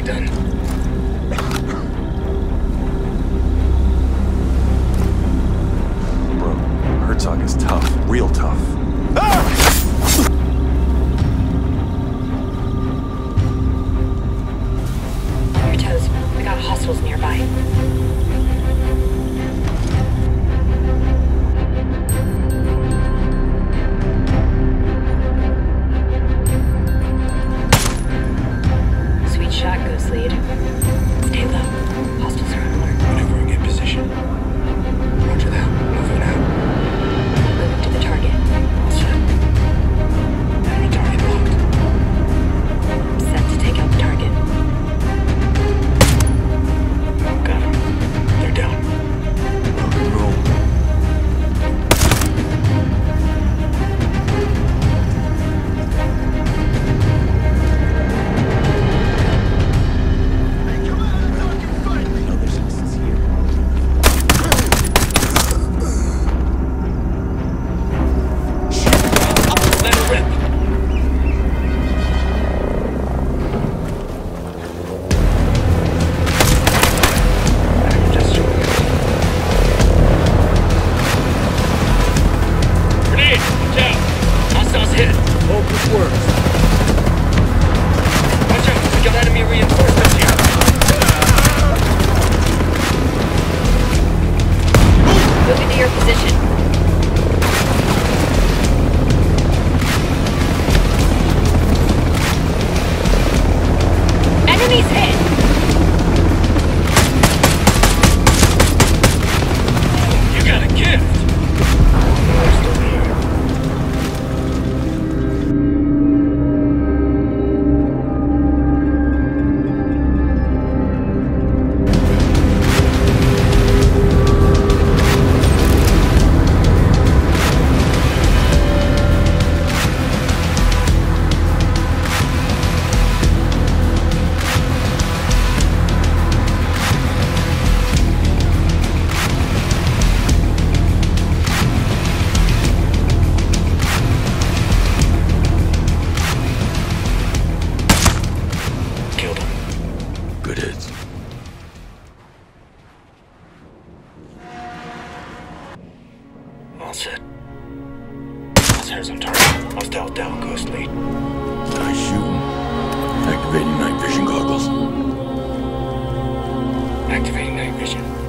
done. Bro, Herzog is tough. Real tough. Ah! Your toes. We got hostiles nearby. Sweet shot, Ghost Lead. Stay low. Hostiles are on alert. Whenever we get position. Roger that. Moving out. Moving to the target. All set. Enemy target locked. Set to take out the target. Got him. They're down. Rock and roll. Another substance here. Let it rip. Grenade! Watch out! Hostiles hit! Hope this works. Watch out! We got enemy reinforcements here! Moving to your position. Enemies hit! You got a gift! I'm still here. Killed him. Good hits. All set. Crosshairs on target. Hostile down, Ghost Lead. Nice shooting. Activating night vision goggles. Activating night vision.